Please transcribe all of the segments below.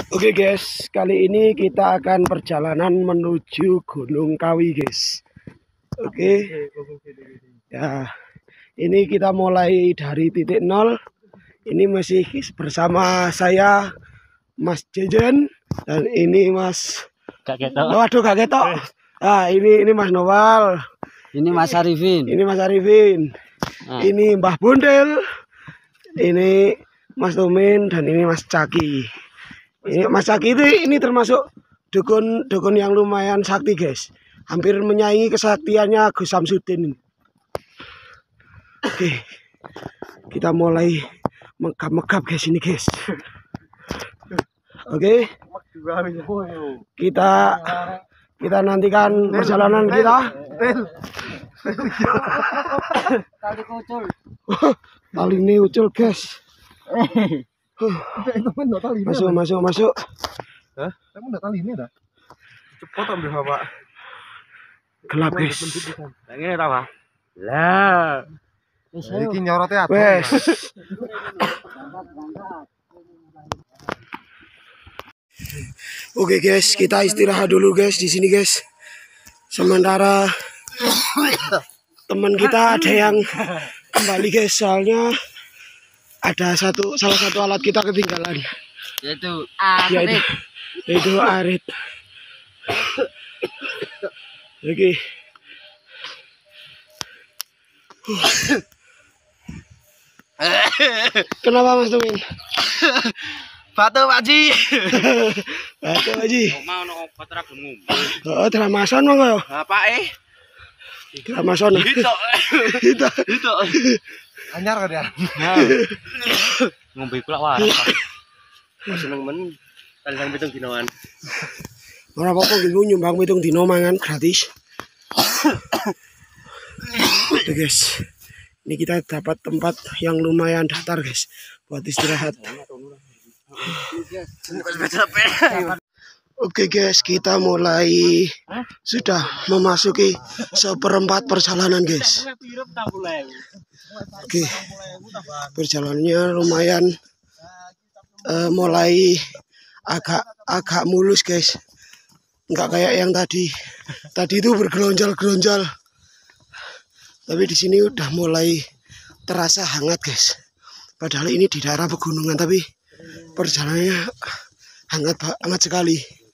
Oke guys, kali ini kita akan perjalanan menuju Gunung Kawi guys. Oke, ya ini kita mulai dari titik nol. Ini masih bersama saya Mas Jejen dan ini Mas Waduh Kak Getok. Nah, ini Mas Noval. Ini Mas Arifin. Ini Mas Arifin. Ini Mbah Bundel. Ini Mas Tumin dan ini Mas Caki. Ini Mas Caki ini termasuk dukun yang lumayan sakti guys. Hampir menyaingi kesaktiannya Gus Samsudin. Oke, kita mulai megap-megap guys ini guys. Oke, kita nantikan perjalanan kita. Tali ini ucul guys. Masuk. Hah? Kamu udah tali ini dah? Cepet ambil Bapak. Gelap guys. Ini apa? Lah. Iki nyorotnya atuh. Wes. Oke guys, kita istirahat dulu guys di sini guys. Sementara teman kita ada yang kembali guys, soalnya ada salah satu alat kita ketinggalan, yaitu arit. Oke. Kenapa Mas Tumin? Batu Pak Ji. Batu Pak Ji. Mau no obat ra ngombe. Oh, dramason monggo. Bapak Dramason. Itu. Anyar kan ya? Ngombe kula waras. Seneng men tanggal 7 dinoan. Ora apa-apa nggih nyumbang 7 dino mangan gratis. Oke guys. Ini kita dapat tempat yang lumayan datar guys buat istirahat. Oke guys, kita mulai sudah memasuki seperempat perjalanan guys. Oke, perjalanannya lumayan mulai agak mulus guys. Enggak kayak yang tadi. Tadi itu bergelonjal-gelonjal. Tapi di sini udah mulai terasa hangat guys. Padahal ini di daerah pegunungan tapi perjalanannya hangat sekali.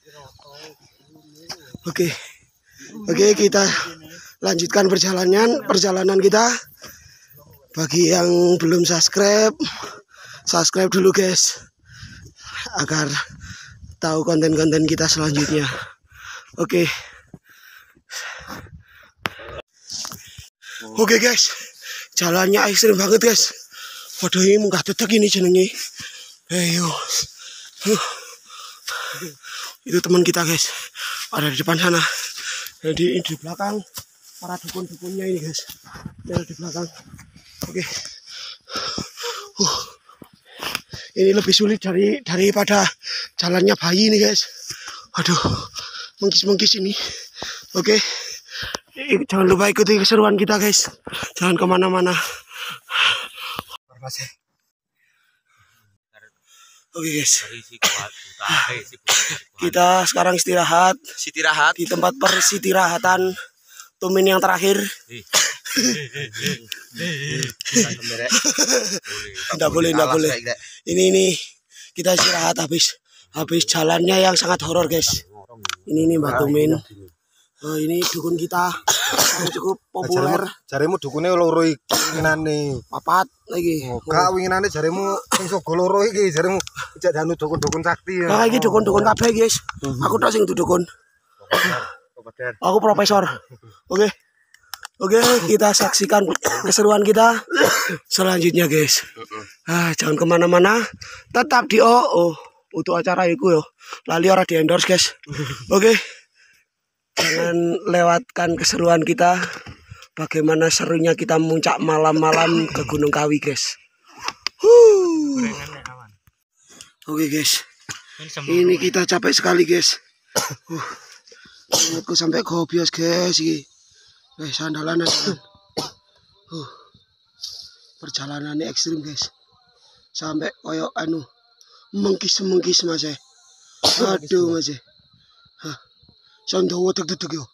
Oke, kita lanjutkan perjalanan kita. Bagi yang belum subscribe dulu guys, agar tahu konten-konten kita selanjutnya. Oke guys, jalannya ekstrim banget guys. Waduh, ini munggah dedek ini jenenge. Ayo. Itu teman kita guys, ada di depan sana. Jadi di belakang para dukun-dukunnya ini guys, ada di belakang. Oke. Ini lebih sulit daripada jalannya bayi ini guys. Aduh, mengkis ini. Oke. Jangan lupa ikuti keseruan kita guys. Jangan kemana-mana. Oke guys. Kita sekarang istirahat di tempat persistirahatan Tumin yang terakhir. Tidak boleh. Ini kita istirahat habis jalannya yang sangat horor guys. Ini Mbak Tumin. Ini dukun kita yang cukup populer. Jarimu dukune loro iki winginane. Papat lagi. Enggak winginane jarimu sing sogo loro iki, jarimu ijak danu dukun-dukun sakti ya. Nah, iki dukun-dukun kabeh guys. Aku tok sing dukun. Aku profesor. Oke, kita saksikan keseruan kita selanjutnya guys. Jangan kemana-mana, tetap di untuk acara itu yo. Lali ora di endorse guys. Oke. Jangan lewatkan keseruan kita. Bagaimana serunya kita muncak malam-malam ke Gunung Kawi guys. Oke guys. Ini kita capek sekali guys. Aku sampai gobios guys iki. Sandalan. Perjalanannya ekstrim guys. Sampai koyo mengkis Mas. Aduh masih. Hah. Sandawa deg-deg yo.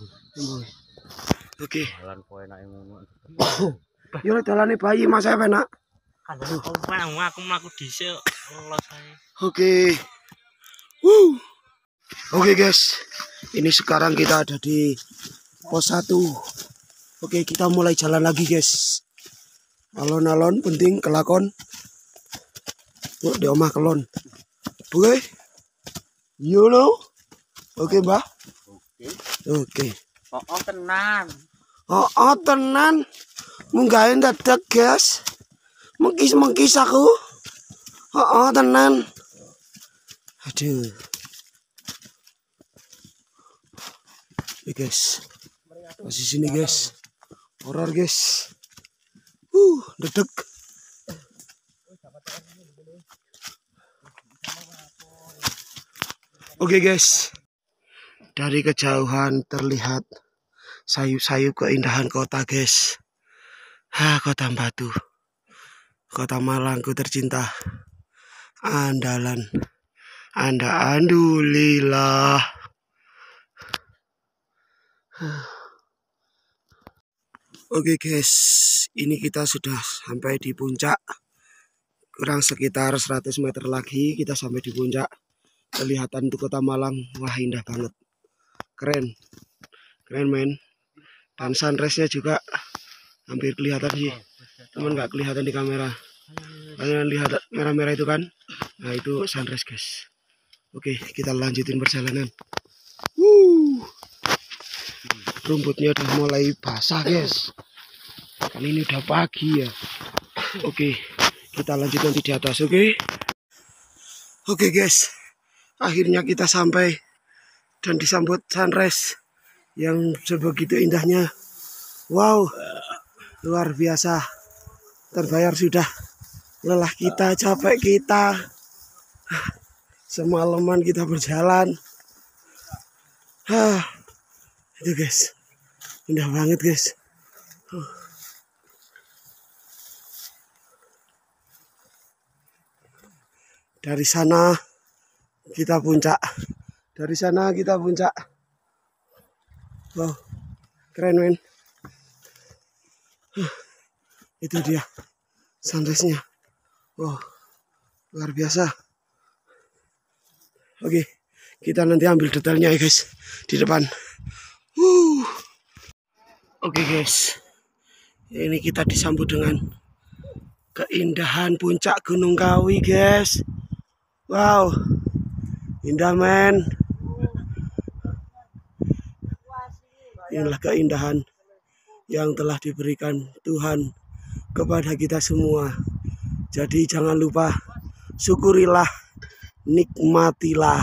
Oke. Jalan kowe enake ngono. Yo dalane bayi Mas enak. Aku mlaku dhisik los ae. Oke. Oke guys. Ini sekarang kita ada di pos 1. Oke, kita mulai jalan lagi guys. Alon-alon penting kelakon. Di omah kelon. Oke. You know? Oke, Mbah. Oke. Oh tenan. Oh tenan. Munggah dadak, guys. Mengkis aku. Oh tenan. Aduh. Oke, guys. Masih sini, guys. Horor, guys. Dedek. Oke guys, dari kejauhan terlihat sayup-sayup keindahan kota guys. Kota Batu, kota Malangku tercinta, andalan, andulilah. Oke guys, ini kita sudah sampai di puncak. Kurang sekitar 100 meter lagi kita sampai di puncak. Kelihatan tuh kota Malang, wah indah banget, keren men. Dan sunrise-nya juga hampir kelihatan sih, cuman nggak kelihatan di kamera. Kalian lihat merah-merah itu kan, nah itu sunrise guys. Oke, kita lanjutin perjalanan. Rumputnya udah mulai basah guys, kan ini udah pagi ya. Oke, kita lanjut nanti di atas. Oke guys, akhirnya kita sampai dan disambut sunrise yang sebegitu indahnya. Wow, luar biasa. Terbayar sudah lelah kita, capek kita. Semalaman kita berjalan. Itu guys, indah banget guys. Dari sana kita puncak. Dari sana kita puncak. Wow, keren men. Itu dia sunrise-nya. Wow, luar biasa. Oke, kita nanti ambil detailnya ya guys di depan. Oke guys, ini kita disambut dengan keindahan puncak Gunung Kawi guys. Wow, indah men. Inilah keindahan yang telah diberikan Tuhan kepada kita semua. Jadi jangan lupa syukurilah, nikmatilah.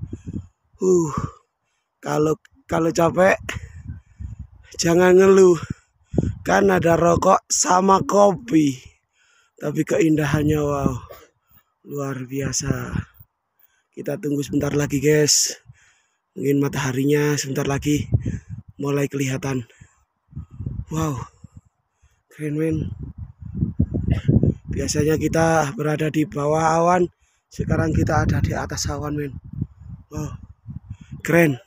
Kalau capek jangan ngeluh, kan ada rokok sama kopi. Tapi keindahannya wow, luar biasa. Kita tunggu sebentar lagi guys. Mungkin mataharinya sebentar lagi mulai kelihatan. Wow, keren men. Biasanya kita berada di bawah awan, sekarang kita ada di atas awan men. Wow, keren.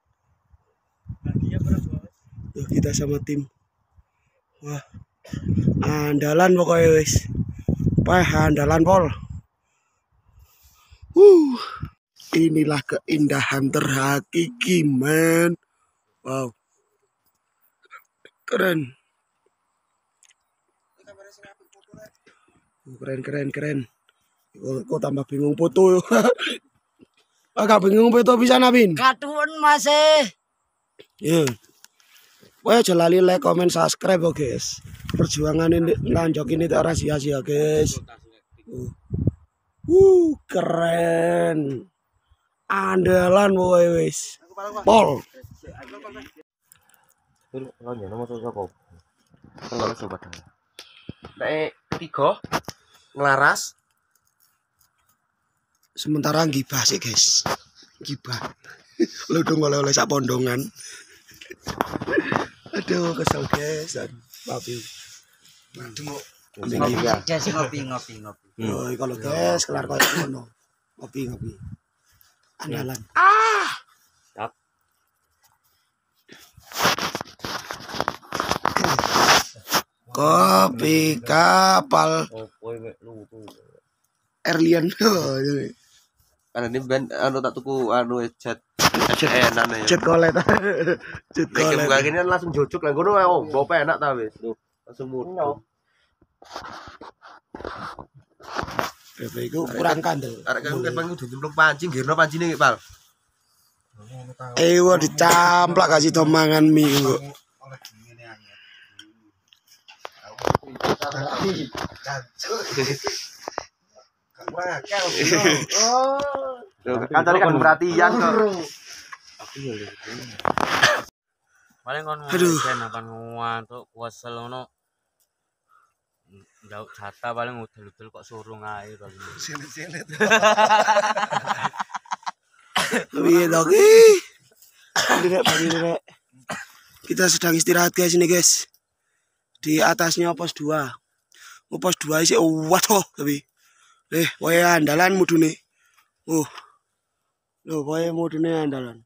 Tuh, kita sama tim. Wah, andalan pokoknya wis. Andalan pol. Inilah keindahan terhakiki men. Wow, keren. Keren. Kok tambah bingung foto. Agak bingung foto bisa nabin. Katuan masih. Ya. Wah, jangan lupa like, comment, subscribe guys. Perjuangan ini lanjut ini tak rahasia guys. Keren. Andalan boy wis. Pol. Tiga ngelaras. Sementara gibah sih guys. Gibah. Lu dong oleh sak pondongan. Aduh kesel guys. Maaf yuk. Ngopi. Oh, kalau guys kelar koyo ngono. Ngopi. andalan. Siap. Kopi kapal Opo mek lutu. Erlian. Karena ini band anu tak tuku anu jet enan ya. Jet kolet. Jet Lek kolet. buka gini kan langsung jojok lah ngono oh, bawa enak ta wis. Tuh, langsung mudun. Bebe iku kurang kandel. Arek kan kepeng kudu nyemplung pancing, girno pancine iki, Pal. Wah dicamplak kasih to mangan mie kok. Kancane kan perhatian kok. Paling kon Aduh. akan ngantuk kuasel ngono. Jauh jatah paling udel-udel kok surung ae paling. Silet-silet. Piye to ki? Direk. Kita sedang istirahat guys ini guys. Di atasnya pos 2. Pos 2 sih waduh tapi. Wae andalan mudune. Loh, wae mudune andalan.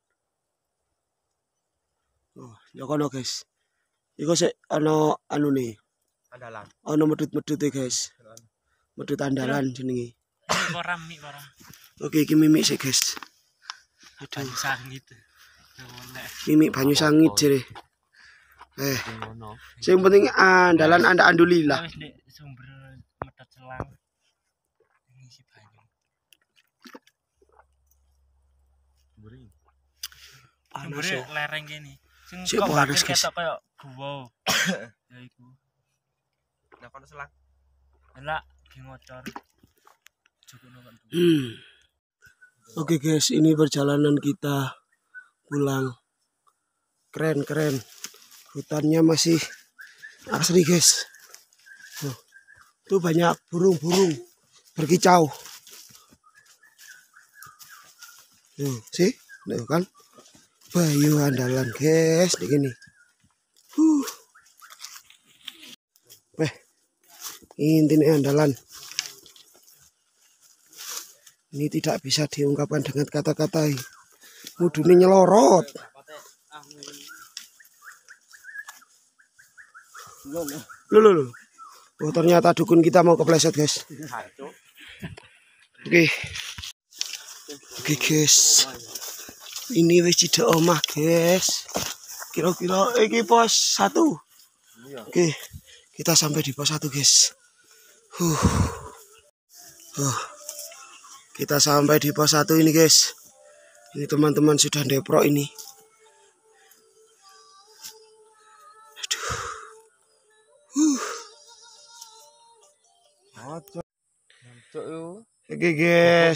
Jokono guys. Iku sik ana anune. Andalan. Ana medhut-medhute guys. Medhut andalan jenenge. Koram mik koram. Oke, iki mimik sih guys. Aduh, Sangit. mimik banyu sangit jere. Ngono. Sing penting andalan anda andulillah. Wis ndek sumber medhot selang. Ngisi banyu. Panas Sumbere ya. lereng kene. Sing Sik panas, guys. ketok kaya guwa. Ya iku. Nah, kono selang. Enak di ngocor. Cukup kan. Oke guys, ini perjalanan kita pulang. Keren. Hutannya masih asri guys. Tuh banyak burung-burung berkicau. Sih, tuh kan. Bayu andalan guys, di gini. Ini andalan. Ini tidak bisa diungkapkan dengan kata-kata. Mudune nyelorot. Loh. Oh, ternyata dukun kita mau kepleset guys. Oke guys. Ini wis cidek omah guys. Kira-kira iki pos 1. Oke. Kita sampai di pos 1 guys. Kita sampai di pos 1 ini guys. Ini teman-teman sudah deprok ini. Oke guys.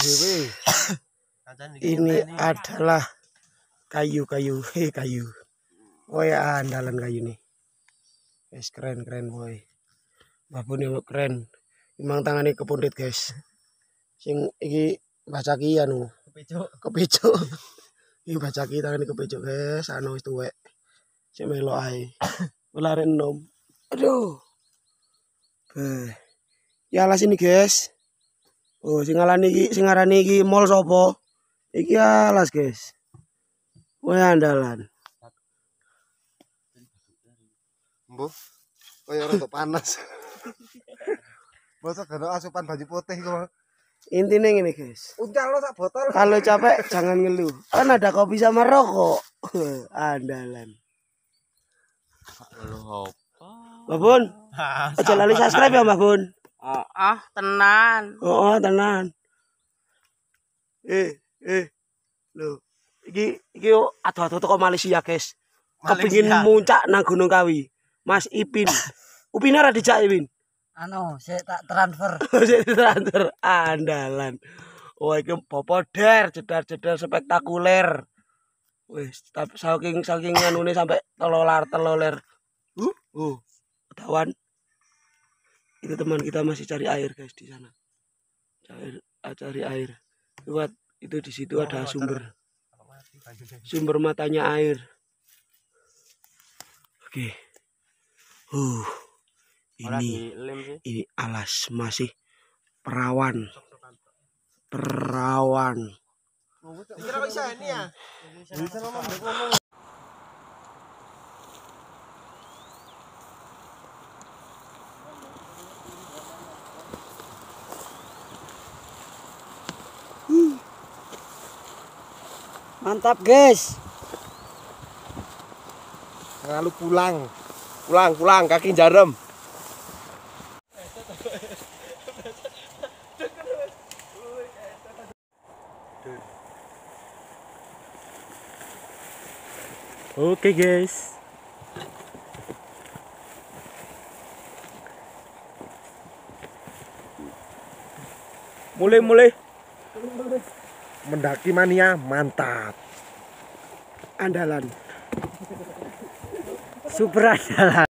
Ini adalah kayu. Oh ya andalan kayu nih. Guys keren boy. Babon yang keren. Memang tangannya kepundit guys. Sing iki bacaki anu kepicuk. Iki bacaki tangannya kepicuk guys. Anu wis tuwek. Sik melo ae. Ularen nom. Aduh. Ya alas ini guys. Oh sing ngarani iki mall sapa? Iki alas guys. Wae andalan. Mbah. Kaya rada panas. Bosok gak asupan baju putih kok. Intinya gini guys. Uncal lo sak botol. Kalau capek jangan ngeluh. Kan ada kopi sama rokok. Andalan. Lho apa? Babun. Aja lali subscribe ya Babun. Tenan. Oh, tenan. Loh. Iki ado-ado teko Malaysia, guys. Kepengin muncak nang Gunung Kawi. Mas Ipin. Upin ora dijak Ipin. Saya tak transfer. Sik transfer andalan. Oh, iki popoder, jedar-jedar spektakuler. Wis, tapi saking anune sampai teloler. Kawan. Itu teman kita masih cari air, guys, di sana. Cari air. Lihat, itu di situ ada sumber matanya air. Oke. Ini alas masih perawan. Kira kok bisa ini ya? Bisa ngomong ndek kono. Mantap, guys. Lalu pulang. Pulang kaki jarum. Oke guys. Mulai. Mendaki mania mantap. Andalan. Super andalan.